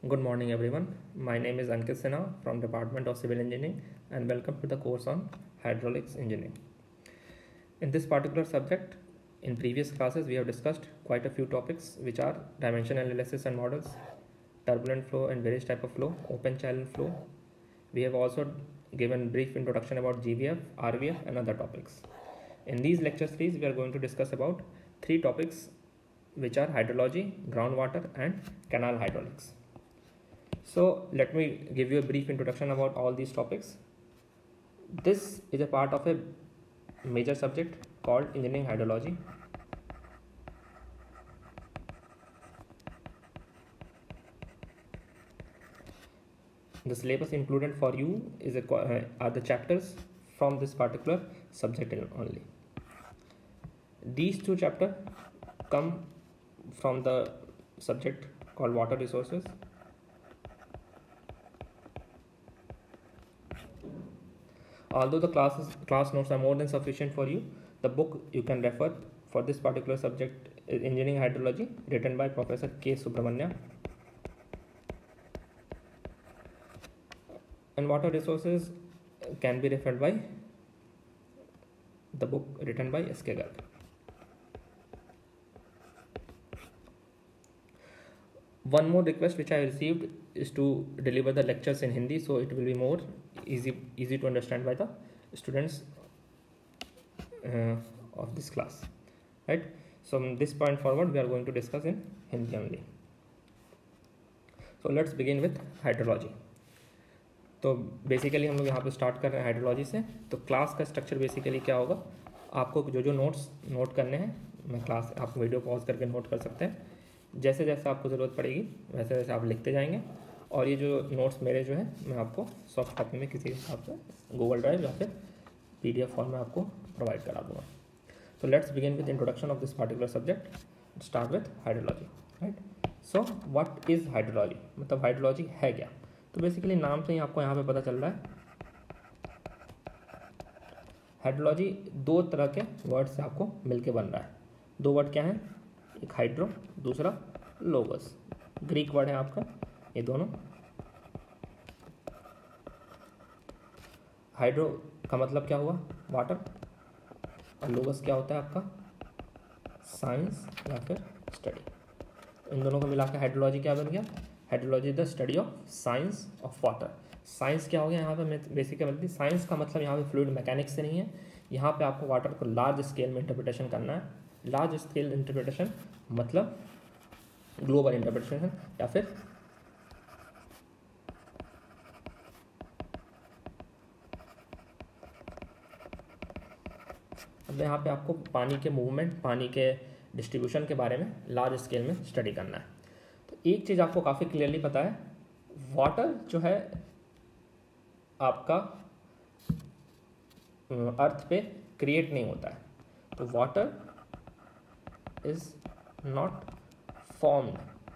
Good morning everyone. My name is Ankit from Department of Civil Engineering and welcome to the course on Hydraulics Engineering. In this particular subject, in previous classes we have discussed quite a few topics which are dimension analysis and models, turbulent flow and various type of flow, open channel flow. We have also given brief introduction about GVF, RVF and other topics. In these lecture series we are going to discuss about three topics which are hydrology, groundwater and canal hydraulics. So let me give you a brief introduction about all these topics. This is a part of a major subject called engineering hydrology. The syllabus included for you is are the chapters from this particular subject only. These two chapters come from the subject called water resources. Although the class notes are more than sufficient for you, the book you can refer for this particular subject is Engineering Hydrology, written by Professor K. Subramanya. And water resources can be referred by the book written by S.K. Garg. One more request which I received is to deliver the lectures in Hindi, so it will be more easy to understand by the students of this class, right? So from this point forward we are going to discuss in Hindi only. So let's begin with hydrology. तो basically हम लोग यहाँ पे start कर रहे हैं hydrology से. तो क्लास का स्ट्रक्चर बेसिकली क्या होगा, आपको जो नोट्स नोट करने हैं, मैं क्लास आप वीडियो पॉज करके नोट कर सकते हैं. जैसे जैसे आपको ज़रूरत पड़ेगी वैसे वैसे आप लिखते जाएंगे. और ये जो नोट्स मेरे जो है मैं आपको सॉफ्ट कॉपी में किसी हिसाब से गूगल ड्राइव या फिर PDF फॉर्म में आपको प्रोवाइड करा दूँगा. तो let's begin with introduction of this particular subject. Start with hydrology, right. So what is hydrology, मतलब हाइड्रोलॉजी है क्या. तो बेसिकली नाम से ही आपको यहाँ पे पता चल रहा है. हाइड्रोलॉजी दो तरह के वर्ड से आपको मिलके बन रहा है. दो वर्ड क्या है, एक हाइड्रो, दूसरा लोगस. ग्रीक वर्ड है आपका ये दोनों. हाइड्रो का मतलब क्या हुआ, वाटर, और लोगस क्या होता है आपका, साइंस या फिर स्टडी. इन दोनों को मिला के हाइड्रोलॉजी क्या बन गया, hydrology is the study of science of water. Science क्या हो गया यहाँ पे, बेसिकली मतलब साइंस का मतलब यहाँ पे फ्लूइड मैकेनिक्स से नहीं है. यहाँ पे आपको वाटर को लार्ज स्केल में इंटरप्रिटेशन करना है. लार्ज स्केल इंटरप्रिटेशन मतलब ग्लोबल इंटरप्रिटेशन या फिर मतलब यहाँ पे आपको पानी के मूवमेंट, पानी के डिस्ट्रीब्यूशन के बारे में लार्ज स्केल में स्टडी करना है. तो एक चीज़ आपको काफ़ी क्लियरली पता है, वाटर जो है आपका अर्थ पे क्रिएट नहीं होता है. तो water is not formed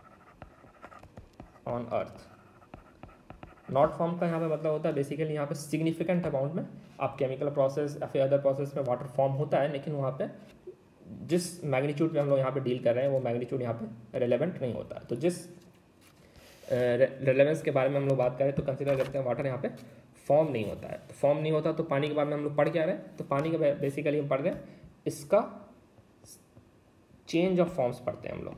on earth. Not form का यहाँ पे मतलब होता है बेसिकली यहाँ पे सिग्निफिकेंट अमाउंट में आप केमिकल प्रोसेस या फिर अदर प्रोसेस में वाटर फॉर्म होता है, लेकिन वहाँ पे जिस मैग्नीट्यूड पे हम लोग यहाँ पे डील कर रहे हैं वो मैग्नीट्यूड यहाँ पे रेलेवेंट नहीं होता है. तो जिस रेलेवेंस के बारे में हम लोग बात करें तो कंसिडर करते हैं वाटर यहाँ पे फॉर्म नहीं होता है. तो फॉर्म नहीं होता तो पानी के बारे में हम लोग पढ़ क्या रहे हैं, तो पानी के बेसिकली हम पढ़ रहे हैं इसका चेंज ऑफ फॉर्म्स पढ़ते हैं हम लोग.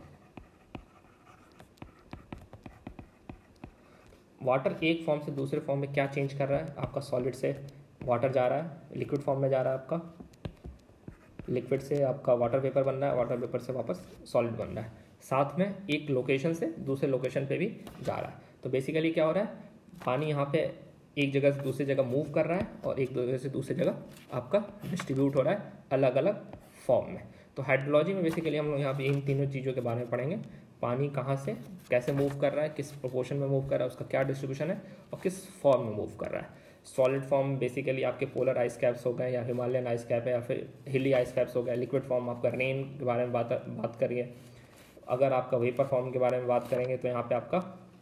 वाटर एक फॉर्म से दूसरे फॉर्म में क्या चेंज कर रहा है, आपका सॉलिड से वाटर जा रहा है, लिक्विड फॉर्म में जा रहा है, आपका लिक्विड से आपका वाटर वेपर बन रहा है, वाटर वेपर से वापस सॉलिड बन रहा है, साथ में एक लोकेशन से दूसरे लोकेशन पे भी जा रहा है. तो बेसिकली क्या हो रहा है, पानी यहाँ पे एक जगह से दूसरी जगह मूव कर रहा है और एक जगह से दूसरी जगह आपका डिस्ट्रीब्यूट हो रहा है अलग अलग फॉर्म में. तो हाइड्रोलॉजी में बेसिकली हम लोग यहाँ पे इन तीनों चीज़ों के बारे में पढ़ेंगे. पानी कहाँ से कैसे मूव कर रहा है, किस प्रोपोर्शन में मूव कर रहा है, उसका क्या डिस्ट्रीब्यूशन है और किस फॉर्म में मूव कर रहा है. सॉलिड फॉर्म बेसिकली आपके पोलर आइस कैप्स हो गए या हिमालयन आइस कैप है या फिर हिली आइस कैप्स हो गए. लिक्विड फॉर्म आपका रेन के बारे में बात करिए. अगर आपका वेपर फॉर्म के बारे में बात करेंगे तो यहाँ पे आपका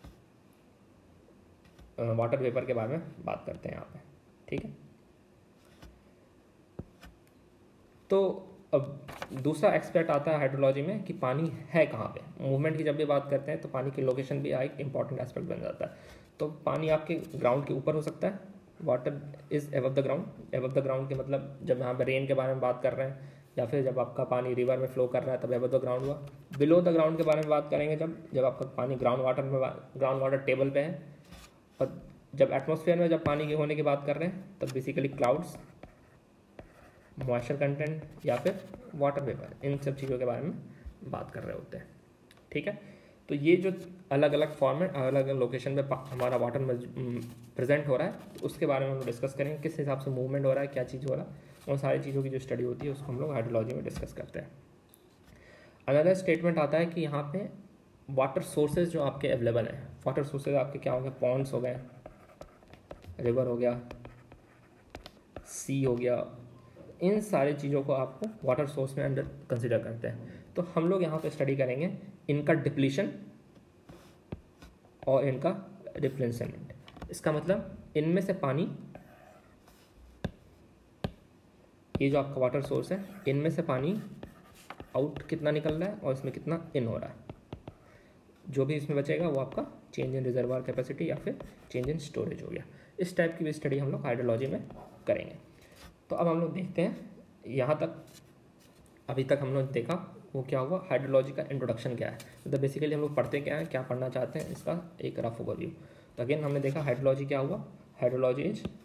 वाटर वेपर के बारे में बात करते हैं यहाँ पे, ठीक है. तो अब दूसरा एक्सपेक्ट आता है हाइड्रोलॉजी में कि पानी है कहाँ पे। मूवमेंट की जब भी बात करते हैं तो पानी की लोकेशन भी एक इंपॉर्टेंट एस्पेक्ट बन जाता है। तो पानी आपके ग्राउंड के ऊपर हो सकता है, water is above the ground. Above the ground के मतलब जब यहाँ पे रेन के बारे में बात कर रहे हैं, या फिर जब आपका पानी रिवर में फ्लो कर रहा है तब एबव द ग्राउंड हुआ। बिलो द ग्राउंड के बारे में बात करेंगे जब आपका पानी ग्राउंड वाटर टेबल पे है। और जब एटमॉस्फेयर में जब पानी के होने की बात कर रहे हैं तब बेसिकली क्लाउड्स, मॉइस्चर कंटेंट या फिर वाटर वेपर, इन सब चीज़ों के बारे में बात कर रहे होते हैं। ठीक है, तो ये जो अलग अलग फॉर्मेट, अलग अलग लोकेशन पे हमारा वाटर में प्रेजेंट हो रहा है, तो उसके बारे में हम लोग डिस्कस करेंगे, किस हिसाब से मूवमेंट हो रहा है, क्या चीज़ हो रहा है, उन सारी चीज़ों की जो स्टडी होती है उसको हम लोग हाइड्रोलॉजी में डिस्कस करते हैं। अनदर स्टेटमेंट आता है कि यहाँ पे वाटर सोर्सेज जो आपके अवेलेबल हैं, वाटर सोर्सेज आपके क्या हो गए, पॉन्ड्स हो गए, रिवर हो गया, सी हो गया, इन सारी चीज़ों को आपको वाटर सोर्स में अंडर कंसिडर करते हैं। तो हम लोग यहाँ पे स्टडी करेंगे इनका डिप्लीशन और इनका रिप्लेसमेंट। इसका मतलब इनमें से पानी, ये जो आपका वाटर सोर्स है, इनमें से पानी आउट कितना निकल रहा है और इसमें कितना इन हो रहा है। जो भी इसमें बचेगा वो आपका चेंज इन रिजर्वायर कैपेसिटी या फिर चेंज इन स्टोरेज हो गया। इस टाइप की भी स्टडी हम लोग हाइड्रोलॉजी में करेंगे। तो अब हम लोग देखते हैं यहाँ तक, अभी तक हम लोग देखा वो क्या हुआ, हाइड्रोलॉजी का इंट्रोडक्शन क्या है, मतलब बेसिकली हम लोग पढ़ते क्या है, क्या पढ़ना चाहते हैं, इसका एक रफ ओवरव्यू। तो अगेन हमने देखा हाइड्रोलॉजी क्या हुआ, hydrology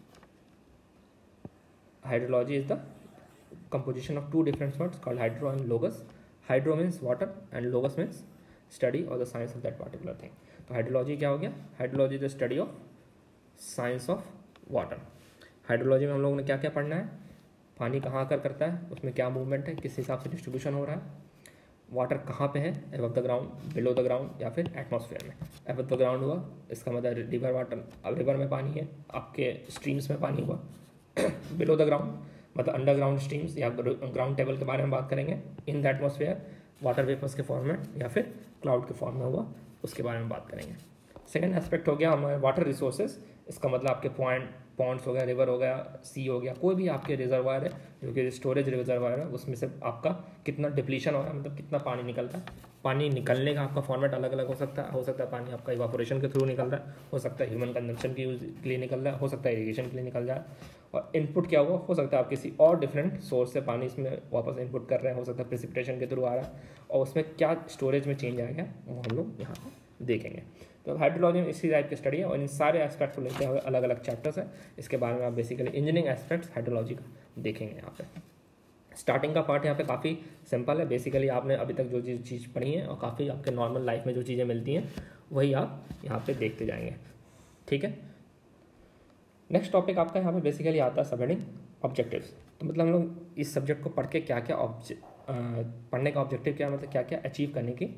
is the composition of two different words called hydro and logos. Hydro means water and logos means study or the science of that particular thing. तो हाइड्रोलॉजी क्या हो गया, hydrology the study of science of water. Hydrology में हम लोगों ने क्या क्या पढ़ना है, पानी कहाँ आकर करता है, उसमें क्या मूवमेंट है, किस हिसाब से डिस्ट्रीब्यूशन हो रहा है, वाटर कहाँ पे है, above the ground, below the ground या फिर एटमॉस्फेयर में। एबव द ग्राउंड हुआ, इसका मतलब रिवर वाटर, रिवर में पानी है, आपके स्ट्रीम्स में पानी हुआ। बिलो द ग्राउंड मतलब अंडरग्राउंड स्ट्रीम्स या ग्राउंड टेबल के बारे में बात करेंगे। In the atmosphere water vapours के फॉर्म में या फिर क्लाउड के फॉर्म में हुआ, उसके बारे में बात करेंगे। सेकेंड एस्पेक्ट हो गया हमारे वाटर रिसोर्सेज। इसका मतलब आपके पॉन्ड्स हो गया, रिवर हो गया, सी हो गया, कोई भी आपके रिजर्वायर है जो कि स्टोरेज रिजर्वायर है, उसमें से आपका कितना डिप्लीशन हो रहा है, मतलब कितना पानी निकल रहा है। पानी निकलने का आपका फॉर्मेट अलग अलग हो सकता है पानी आपका इवापोरेशन के थ्रू निकल रहा है, हो सकता है ह्यूमन कंजम्पशन के यूज के लिए निकल रहा है, हो सकता है इरीगेशन के लिए निकल जाए। और इनपुट क्या हुआ, हो सकता है आप किसी और डिफरेंट सोर्स से पानी इसमें वापस इनपुट कर रहे हैं, हो सकता है प्रेसिपिटेशन के थ्रू आ रहा है, और उसमें क्या स्टोरेज में चेंज आएगा वो हम लोग यहाँ पर देखेंगे। तो हाइड्रोलॉजी में इसी टाइप की स्टडी है और इन सारे एस्पेक्ट्स को लेते हुए अलग अलग चैप्टर्स हैं। इसके बारे में आप बेसिकली इंजीनियरिंग एस्पेक्ट्स हाइड्रोलॉजी का देखेंगे। यहाँ पे स्टार्टिंग का पार्ट यहाँ पे काफ़ी सिंपल है। बेसिकली आपने अभी तक जो चीज़ पढ़ी है और काफ़ी आपके नॉर्मल लाइफ में जो चीज़ें मिलती हैं वही आप यहाँ पे देखते जाएंगे। ठीक है, नेक्स्ट टॉपिक आपका यहाँ पे बेसिकली आता है सबहेडिंग ऑब्जेक्टिव्स। तो मतलब हम लोग इस सब्जेक्ट को पढ़ के क्या क्या पढ़ने का ऑब्जेक्टिव क्या, मतलब क्या क्या अचीव करने की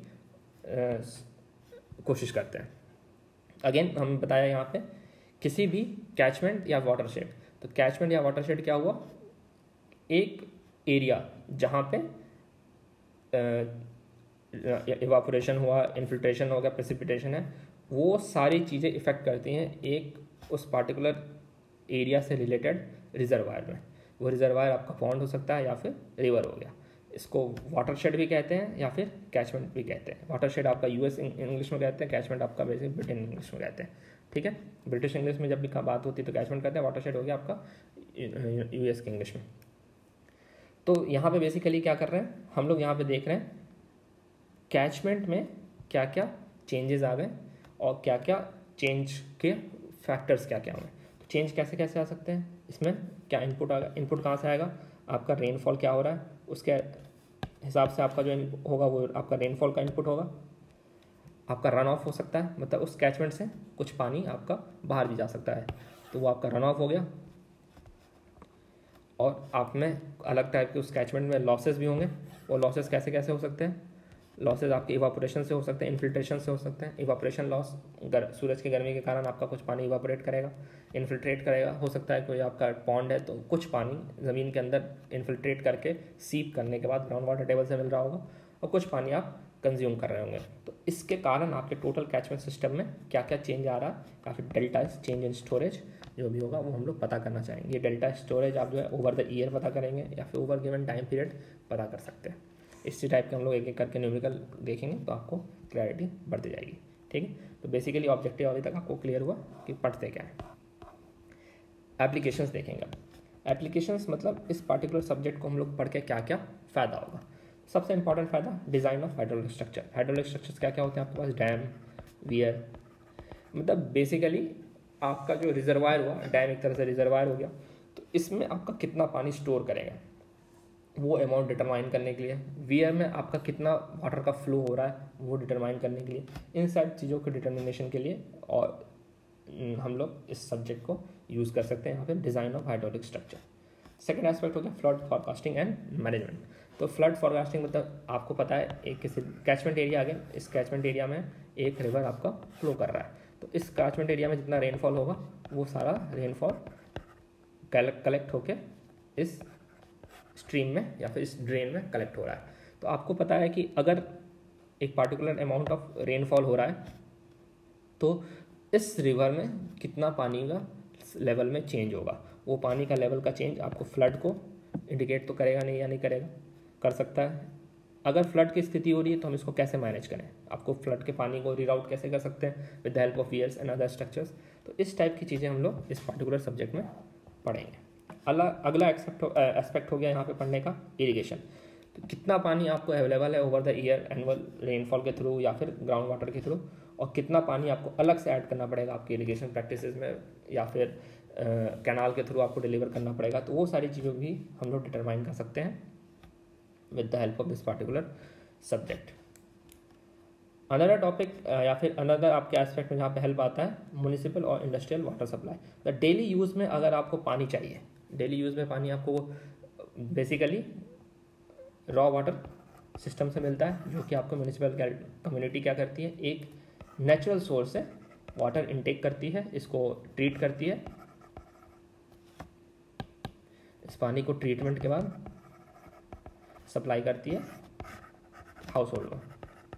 कोशिश करते हैं। अगेन हम बताया यहाँ पे किसी भी कैचमेंट या वाटरशेड। तो कैचमेंट या वाटरशेड क्या हुआ, एक एरिया जहाँ पे इवापोरेशन हुआ, इन्फिल्ट्रेशन हो गया, प्रेसिपिटेशन है, वो सारी चीज़ें इफ़ेक्ट करती हैं एक उस पार्टिकुलर एरिया से रिलेटेड रिजर्वायर में। वो रिजर्वायर आपका पॉन्ड हो सकता है या फिर रिवर हो गया। इसको वाटरशेड भी कहते हैं या फिर कैचमेंट भी कहते हैं। वाटरशेड आपका यूएस इंग्लिश में कहते हैं, कैचमेंट आपका वैसे ब्रिटेन इंग्लिश में कहते हैं। ठीक है, ब्रिटिश इंग्लिश में जब भी बात होती है तो कैचमेंट कहते हैं, वाटरशेड हो गया आपका यूएस के इंग्लिश में। तो यहाँ पे बेसिकली क्या कर रहे हैं हम लोग, यहाँ पे देख रहे हैं कैचमेंट में क्या क्या चेंजेस आ गए और क्या क्या चेंज के फैक्टर्स क्या क्या हुए। तो चेंज कैसे कैसे आ सकते हैं, इसमें क्या इनपुट आएगा, इनपुट कहाँ से आएगा, आपका रेनफॉल क्या हो रहा है उसके हिसाब से आपका जो होगा वो आपका रेनफॉल का इनपुट होगा। आपका रन ऑफ हो सकता है, मतलब उस कैचमेंट से कुछ पानी आपका बाहर भी जा सकता है, तो वो आपका रन ऑफ हो गया। और आप में अलग टाइप के उस कैचमेंट में लॉसेस भी होंगे। वो लॉसेस कैसे कैसे हो सकते हैं, लॉसेस आपके इवापोरेशन से हो सकते हैं, इन्फिल्ट्रेशन से हो सकते हैं। इवापोरेशन लॉस, सूरज की गर्मी के कारण आपका कुछ पानी इवापोरेट करेगा, इन्फिल्ट्रेट करेगा। हो सकता है कोई आपका पॉन्ड है तो कुछ पानी ज़मीन के अंदर इन्फिल्ट्रेट करके सीप करने के बाद ग्राउंड वाटर टेबल से मिल रहा होगा और कुछ पानी आप कंज्यूम कर रहे होंगे। तो इसके कारण आपके टोटल कैचमेंट सिस्टम में क्या क्या चेंज आ रहा है, काफ़ी डेल्टा चेंज इन स्टोरेज, जो भी होगा वो हम लोग पता करना चाहेंगे। ये डेल्टा स्टोरेज आप जो है ओवर द ईयर पता करेंगे या फिर ओवर गिवन टाइम पीरियड पता कर सकते हैं। इसी टाइप के हम लोग एक एक करके न्यूमेरिकल देखेंगे तो आपको क्लैरिटी बढ़ती जाएगी। ठीक है, तो बेसिकली ऑब्जेक्टिव अभी तक आपको क्लियर हुआ कि पढ़ते क्या है। एप्लीकेशंस देखेंगे। एप्लीकेशंस मतलब इस पार्टिकुलर सब्जेक्ट को हम लोग पढ़ के क्या क्या फ़ायदा होगा। सबसे इंपॉर्टेंट फ़ायदा design of hydraulic structure. Hydraulic structures क्या क्या होते हैं आपके पास, डैम, वियर, मतलब बेसिकली आपका जो रिजर्वायर हुआ, डैम एक तरह से रिजर्वायर हो गया, तो इसमें आपका कितना पानी स्टोर करेगा वो अमाउंट डिटरमाइन करने के लिए, वियर में आपका कितना वाटर का फ्लो हो रहा है वो डिटरमाइन करने के लिए, इन सब चीज़ों के डिटर्मिनेशन के लिए और हम लोग इस सब्जेक्ट को यूज़ कर सकते हैं यहाँ पे design of hydraulic structure. Second aspect हो गया फ्लड फॉरकास्टिंग एंड मैनेजमेंट। तो फ्लड फॉरकास्टिंग मतलब आपको पता है एक किसी कैचमेंट एरिया आ गया, इस कैचमेंट एरिया में एक रिवर आपका फ्लो कर रहा है, तो इस कैचमेंट एरिया में जितना रेनफॉल होगा वो सारा रेनफॉल कलेक्ट होके इस स्ट्रीम में या फिर इस ड्रेन में कलेक्ट हो रहा है। तो आपको पता है कि अगर एक पार्टिकुलर अमाउंट ऑफ रेनफॉल हो रहा है तो इस रिवर में कितना पानी का लेवल में चेंज होगा, वो पानी का लेवल का चेंज आपको फ्लड को इंडिकेट तो करेगा नहीं या नहीं करेगा, कर सकता है। अगर फ्लड की स्थिति हो रही है तो हम इसको कैसे मैनेज करें, आपको फ्लड के पानी को रीराउट कैसे कर सकते हैं with the help of weirs and other structures. तो इस टाइप की चीज़ें हम लोग इस पार्टिकुलर सब्जेक्ट में पढ़ेंगे। अगला एस्पेक्ट हो गया यहाँ पे पढ़ने का इरिगेशन। तो कितना पानी आपको अवेलेबल है over the year annual rainfall के थ्रू या फिर ग्राउंड वाटर के थ्रू, और कितना पानी आपको अलग से ऐड करना पड़ेगा आपकी इरिगेशन प्रैक्टिसेस में या फिर कैनाल के थ्रू आपको डिलीवर करना पड़ेगा। तो वो सारी चीज़ें भी हम लोग डिटरमाइन कर सकते हैं with the help of this particular subject. Another topic या फिर अनदर आपके एस्पेक्ट में जहाँ पे हेल्प आता है म्युनिसिपल और industrial water supply. The daily use में अगर आपको पानी चाहिए, डेली यूज़ में पानी आपको बेसिकली रॉ वाटर सिस्टम से मिलता है, जो कि आपको म्युनिसिपल कम्युनिटी क्या करती है, एक नेचुरल सोर्स से वाटर इनटेक करती है, इसको ट्रीट करती है, इस पानी को ट्रीटमेंट के बाद सप्लाई करती है हाउस होल्ड में।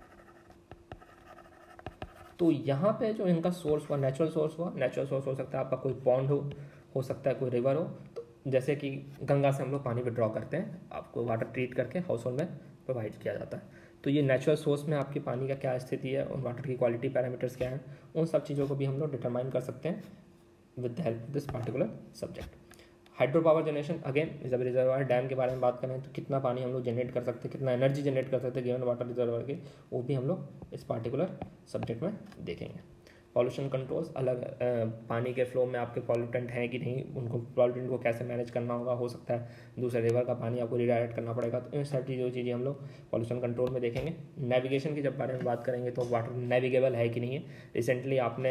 तो यहाँ पे जो इनका सोर्स हुआ नेचुरल सोर्स हुआ, नेचुरल सोर्स हो सकता है आपका कोई पॉन्ड हो सकता है कोई रिवर हो, तो जैसे कि गंगा से हम लोग पानी विड्रॉ करते हैं, आपको वाटर ट्रीट करके हाउस होल्ड में प्रोवाइड किया जाता है। तो ये नेचुरल सोर्स में आपकी पानी का क्या स्थिति है और वाटर की क्वालिटी पैरामीटर्स क्या हैं, उन सब चीज़ों को भी हम लोग डिटरमाइन कर सकते हैं with the help of this particular subject. Hydro power generation, again जब रिजर्वायर डैम के बारे में बात करें तो कितना पानी हम लोग जनरेट कर सकते हैं, कितना एनर्जी जनरेट कर सकते हैं गिवन वाटर रिजर्वायर के, वो भी हम लोग इस पार्टिकुलर सब्जेक्ट में देखेंगे। पॉल्यूशन कंट्रोल्स, अलग पानी के फ्लो में आपके पॉल्यूटेंट हैं कि नहीं, उनको पॉल्यूटेंट को कैसे मैनेज करना होगा, हो सकता है दूसरे रिवर का पानी आपको रिडायरेक्ट करना पड़ेगा, तो इन सारी जो चीज़ें हम लोग पॉल्यूशन कंट्रोल में देखेंगे। नेविगेशन की जब बारे में बात करेंगे तो वाटर नेविगेबल है कि नहीं है। रिसेंटली आपने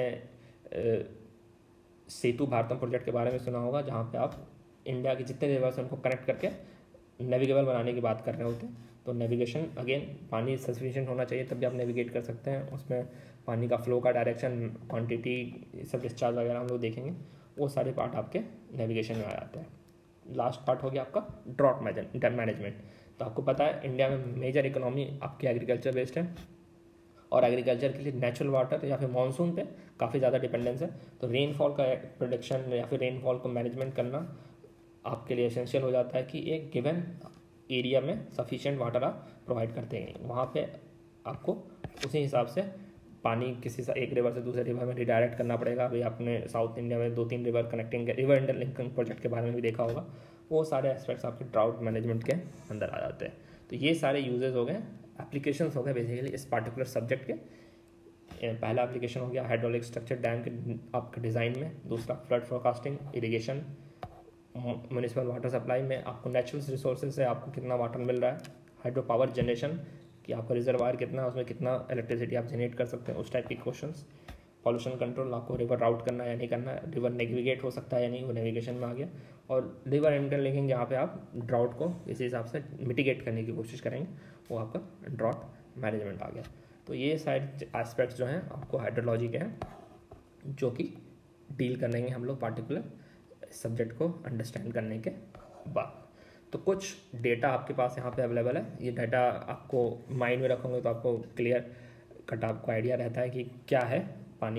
सेतु भारतम प्रोजेक्ट के बारे में सुना होगा, जहाँ पे आप इंडिया के जितने रिवर्स हैं उनको कनेक्ट करके नेविगेबल बनाने की बात कर रहे होते हैं। तो नेविगेशन अगेन पानी सफिशिएंट होना चाहिए तब भी आप नेविगेट कर सकते हैं, उसमें पानी का फ्लो का डायरेक्शन, क्वांटिटी, सब डिस्चार्ज वगैरह हम लोग देखेंगे, वो सारे पार्ट आपके नेविगेशन में आ जाते हैं। लास्ट पार्ट हो गया आपका ड्रॉट मैनेजमेंट। तो आपको पता है इंडिया में मेजर इकोनॉमी आपकी एग्रीकल्चर बेस्ड है और एग्रीकल्चर के लिए नेचुरल वाटर या फिर मानसून पे काफ़ी ज़्यादा डिपेंडेंस है। तो रेनफॉल का प्रोडक्शन या फिर रेनफॉल को मैनेजमेंट करना आपके लिए एसेंशियल हो जाता है कि एक गिवन एरिया में सफिशिएंट वाटर आप प्रोवाइड करते हैं, वहाँ पे आपको उसी हिसाब से पानी किसी एक रिवर से दूसरे रिवर में रिडायरेक्ट करना पड़ेगा। अभी आपने साउथ इंडिया में 2-3 river connecting river interlinking project के बारे में भी देखा होगा, वो सारे एस्पेक्ट्स आपके ड्राउट मैनेजमेंट के अंदर आ जाते हैं। तो ये सारे यूजेस हो गए, एप्लीकेशंस हो गए बेसिकली इस पार्टिकुलर सब्जेक्ट के। पहला एप्लीकेशन हो गया हाइड्रोलिक स्ट्रक्चर डैम के आपके डिज़ाइन में, दूसरा flood forecasting, irrigation, municipal water supply में आपको नेचुरल रिसोर्सेज से आपको कितना वाटर मिल रहा है, हाइड्रो पावर जनरेशन कि आपका रिजर्वायर कितना है, उसमें कितना इलेक्ट्रिसिटी आप जनरेट कर सकते हैं, उस टाइप के क्वेश्चंस। पॉल्यूशन कंट्रोल, आपको रिवर राउट करना है या नहीं करना है, रिवर नेविगेट हो सकता है या नहीं, वो नेविगेशन में आ गया। और रिवर इंटरलिंकिंग, जहाँ पे आप ड्राउट को इसी हिसाब से मिटिगेट करने की कोशिश करेंगे, वो आपका ड्राउट मैनेजमेंट आ गया। तो ये सारे एस्पेक्ट्स जो हैं आपको हाइड्रोलॉजी के हैं, जो कि डील करेंगे हम लोग पार्टिकुलर सब्जेक्ट को अंडरस्टैंड करने के बाद। तो कुछ डेटा आपके पास यहाँ पे अवेलेबल है, ये डेटा आपको माइंड में रखोगे तो आपको क्लियर कट आपको आइडिया रहता है कि क्या है पानी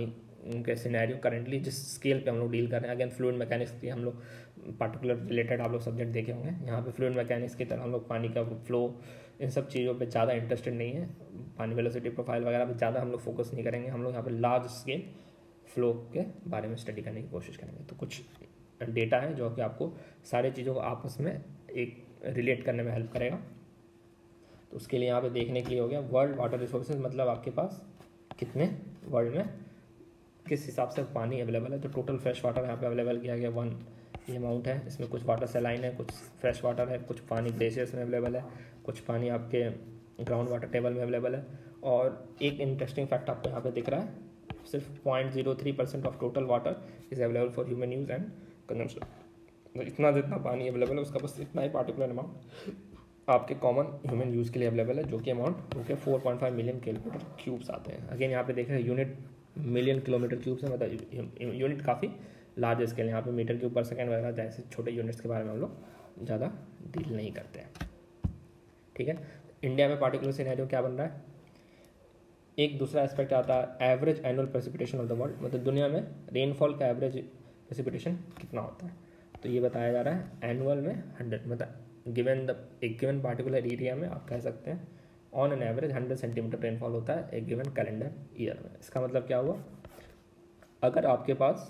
के सिनेरियो करंटली जिस स्केल पे हम लोग डील कर रहे हैं, अगेन फ्लूइड मैकेनिक्स की हम लोग पार्टिकुलर रिलेटेड आप लोग सब्जेक्ट देखे होंगे। यहाँ पे फ्लूइड मैकेनिक्स की तरह हम लोग पानी का फ्लो इन सब चीज़ों पे ज़्यादा इंटरेस्टेड नहीं है, पानी वेलोसिटी प्रोफाइल वगैरह पे ज़्यादा हम लोग फोकस नहीं करेंगे। हम लोग यहाँ पे लार्ज स्केल फ्लो के बारे में स्टडी करने की कोशिश करेंगे। तो कुछ डेटा है जो कि आपको सारी चीज़ों को आपस में एक रिलेट करने में हेल्प करेगा। तो उसके लिए यहाँ पे देखने के लिए हो गया वर्ल्ड वाटर रिसोर्सेज, मतलब आपके पास कितने वर्ल्ड में किस हिसाब से पानी अवेलेबल है। तो टोटल फ्रेश वाटर यहाँ पे अवेलेबल किया गया 1 ये अमाउंट है। इसमें कुछ वाटर सलाइन है, कुछ फ्रेश वाटर है, कुछ पानी ग्लेशियर्स में अवेलेबल है, कुछ पानी आपके ग्राउंड वाटर टेबल में अवेलेबल है। और एक इंटरेस्टिंग फैक्ट आपको यहाँ पे दिख रहा है, सिर्फ 0.03% of total water is available for human use and consumption. तो इतना जितना पानी अवेलेबल है उसका बस इतना ही पार्टिकुलर अमाउंट आपके कॉमन ह्यूमन यूज़ के लिए अवेलेबल है, जो कि अमाउंट जो कि 4.5 मिलियन किलोमीटर क्यूब्स आते हैं। अगेन यहाँ पे देख रहे हैं यूनिट मिलियन किलोमीटर क्यूब्स है, मतलब यूनिट काफ़ी लार्ज स्केल। यहाँ पे मीटर क्यूब पर सेकेंड वगैरह जैसे छोटे यूनिट्स के बारे में हम लोग ज़्यादा डील नहीं करते हैं। ठीक है, इंडिया में पार्टिकुलर सिनेरियो क्या बन रहा है, एक दूसरा एस्पेक्ट आता है average annual precipitation of the world, मतलब दुनिया में रेनफॉल का एवरेज प्रेसिपिटेशन कितना होता है। तो ये बताया जा रहा है एनुअल में 100, मतलब एक गिवन पार्टिकुलर एरिया में आप कह सकते हैं on an average 100 centimetre rainfall होता है एक गिवन कैलेंडर ईयर में। इसका मतलब क्या हुआ, अगर आपके पास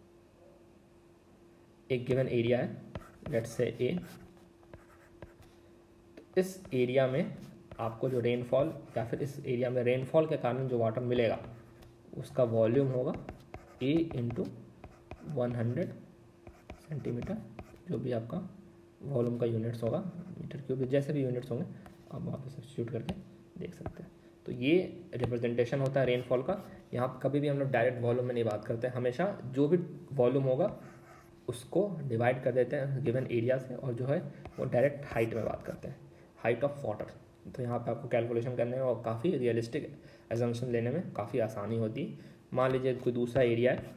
एक गिवन एरिया है लेट्स से ए, तो इस एरिया में आपको जो रेनफॉल या फिर इस एरिया में रेनफॉल के कारण जो वाटर मिलेगा उसका वॉल्यूम होगा ए इंटू 100 सेंटीमीटर, जो भी आपका वॉल्यूम का यूनिट्स होगा, मीटर क्यूब जैसे भी यूनिट्स होंगे आप वहाँ पे सब्स्टिट्यूट करके देख सकते हैं। तो ये रिप्रेजेंटेशन होता है रेनफॉल का। यहाँ कभी भी हम लोग डायरेक्ट वॉल्यूम में नहीं बात करते, हमेशा जो भी वॉल्यूम होगा उसको डिवाइड कर देते हैं गिवन एरिया से, और जो है वो डायरेक्ट हाइट में बात करते हैं, हाइट ऑफ वाटर। तो यहाँ पे आपको कैलकुलेशन करने में और काफ़ी रियलिस्टिक एजम्पशन लेने में काफ़ी आसानी होती है। मान लीजिए कोई दूसरा एरिया है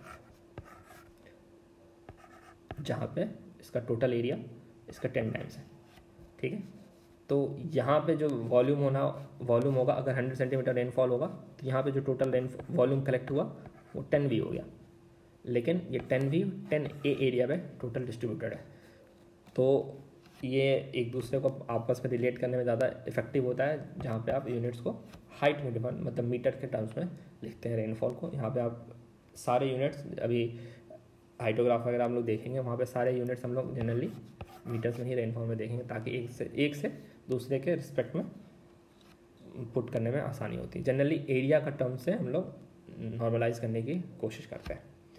जहाँ पे इसका टोटल एरिया इसका 10 टाइम्स है, ठीक है। तो यहाँ पे जो वॉल्यूम होगा, अगर 100 सेंटीमीटर रेनफॉल होगा तो यहाँ पे जो टोटल वॉल्यूम कलेक्ट हुआ वो 10V हो गया, लेकिन ये 10V 10A एरिया में टोटल डिस्ट्रीब्यूटेड है। तो ये एक दूसरे को आपस में रिलेट करने में ज़्यादा इफेक्टिव होता है, जहाँ पे आप यूनिट्स को हाइट में डिफाइन मतलब मीटर के टर्म्स में लिखते हैं रेनफॉल को। यहाँ पे आप सारे यूनिट्स, अभी हाइड्रोग्राफ वगैरह हम लोग देखेंगे, वहाँ पे सारे यूनिट्स हम लोग जनरली मीटर्स में ही रेनफॉल में देखेंगे, ताकि एक से दूसरे के रिस्पेक्ट में पुट करने में आसानी होती है। जनरली एरिया का टर्म से हम लोग नॉर्मलाइज करने की कोशिश करते हैं,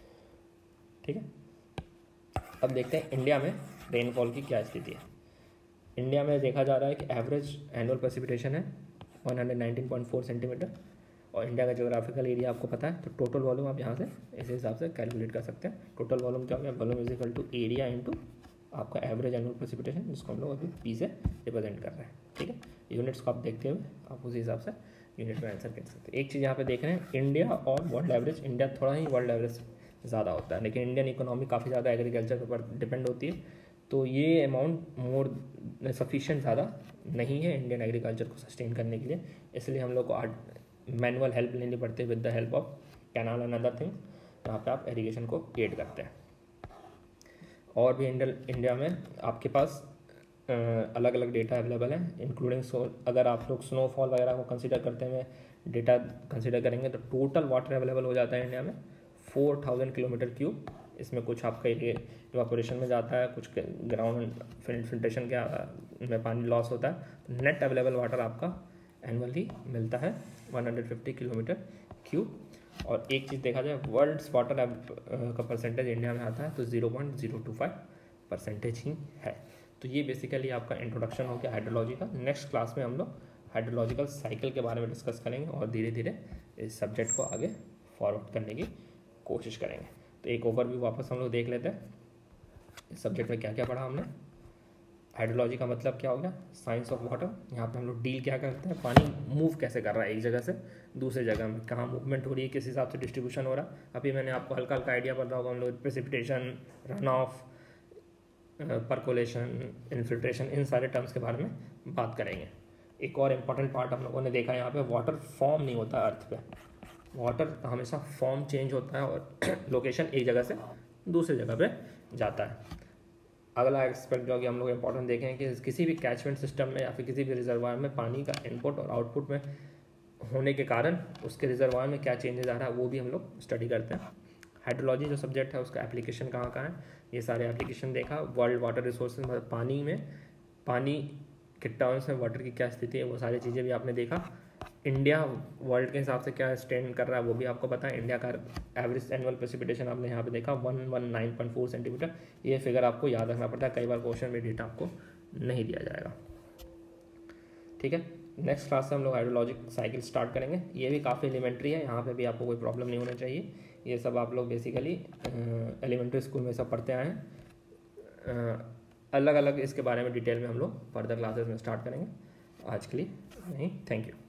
ठीक है। अब देखते हैं इंडिया में रेनफॉल की क्या स्थिति है। इंडिया में देखा जा रहा है कि एवरेज एनुअल प्रेसिपिटेशन है 119.4 सेंटीमीटर, और इंडिया का ज्योग्राफिकल एरिया आपको पता है, तो टोटल वॉल्यूम आप यहाँ से इस हिसाब से कैलकुलेट कर सकते हैं। टोटल वॉल्यूम क्या हो गया, volume is equal to area into आपका एवरेज एनुअल प्रेसिपिटेशन, जिसको हम लोग अभी पी से रिप्रेजेंट कर रहे हैं, ठीक है। यूनिट्स को आप देखते हुए आप उसी हिसाब से यूनिट में आंसर कर सकते हैं। एक चीज़ यहाँ पे देख रहे हैं, इंडिया और वर्ल्ड एवरेज, इंडिया थोड़ा ही वर्ल्ड एवरेज ज़्यादा होता है, लेकिन इंडियन इकोनॉमी काफ़ी ज़्यादा एग्रीकल्चर के ऊपर डिपेंड होती है, तो ये अमाउंट मोर सफिशिएंट ज़्यादा नहीं है इंडियन एग्रीकल्चर को सस्टेन करने के लिए। इसलिए हम लोग को मैनुअल हेल्प लेनी पड़ती है with the help of canal and other things, जहाँ पे आप इरीगेशन को एड करते हैं। और भी इंडिया में आपके पास अलग अलग डेटा अवेलेबल है, इंक्लूडिंग अगर आप लोग स्नोफॉल वगैरह को कंसीडर करते हुए डेटा कंसीडर करेंगे तो टोटल वाटर अवेलेबल हो जाता है इंडिया में 4000 किलोमीटर क्यूब। इसमें कुछ आपका इवापोरेशन में जाता है, कुछ ग्राउंड फिल्ट्रेशन के में पानी लॉस होता है। तो नेट अवेलेबल वाटर आपका एनुअली मिलता है 150 किलोमीटर क्यूब। और एक चीज़ देखा जाए, वर्ल्ड वाटर का परसेंटेज इंडिया में आता है तो 0.025% ही है। तो ये बेसिकली आपका इंट्रोडक्शन हो गया हाइड्रोलॉजी का। नेक्स्ट क्लास में हम लोग हाइड्रोलॉजिकल साइकिल के बारे में डिस्कस करेंगे और धीरे धीरे इस सब्जेक्ट को आगे फॉरवर्ड करने की कोशिश करेंगे। तो एक ओवरव्यू वापस हम लोग देख लेते हैं इस सब्जेक्ट में क्या क्या पढ़ा हमने। हाइड्रोलॉजी का मतलब क्या हो गया, साइंस ऑफ वाटर। यहाँ पे हम लोग डील क्या करते हैं, पानी मूव कैसे कर रहा है एक जगह से दूसरे जगह में, कहाँ मूवमेंट हो रही है, किस हिसाब से डिस्ट्रीब्यूशन हो रहा है। अभी मैंने आपको हल्का हल्का आइडिया बताया होगा, हम लोग precipitation, run off, percolation, infiltration, इन सारे टर्म्स के बारे में बात करेंगे। एक और इम्पॉर्टेंट पार्ट हम लोगों ने देखा यहाँ पे, वाटर फॉर्म नहीं होता अर्थ पे, वाटर हमेशा फॉर्म चेंज होता है और लोकेशन एक जगह से दूसरी जगह पे जाता है। अगला एस्पेक्ट जो कि हम लोग इंपॉर्टेंट देखें कि किसी भी कैचमेंट सिस्टम में या फिर किसी भी रिजर्वायर में पानी का इनपुट और आउटपुट में होने के कारण उसके रिजर्वायर में क्या चेंजेस आ रहा है वो भी हम लोग स्टडी करते हैं। हाइड्रोलॉजी जो सब्जेक्ट है उसका एप्लीकेशन कहाँ कहाँ है, ये सारे एप्लीकेशन देखा। वर्ल्ड वाटर रिसोर्सेज मतलब पानी में, पानी के टर्म्स में वाटर की क्या स्थिति है, वो सारी चीज़ें भी आपने देखा। इंडिया वर्ल्ड के हिसाब से क्या स्टैंड कर रहा है वो भी आपको पता है। इंडिया का एवरेज एनुअल प्रेसिपिटेशन आपने यहाँ पे देखा 119.4 सेंटीमीटर। ये फिगर आपको याद रखना पड़ता है, कई बार क्वेश्चन में डेटा आपको नहीं दिया जाएगा। ठीक है, नेक्स्ट क्लास से हम लोग हाइड्रोलॉजिक साइकिल स्टार्ट करेंगे। ये भी काफ़ी एलिमेंट्री है, यहाँ पे भी आपको कोई प्रॉब्लम नहीं होना चाहिए। ये सब आप लोग बेसिकली एलिमेंट्री स्कूल में सब पढ़ते आए हैं। अलग अलग इसके बारे में डिटेल में हम लोग फर्दर क्लासेस में स्टार्ट करेंगे। आज के लिए नहीं, थैंक यू।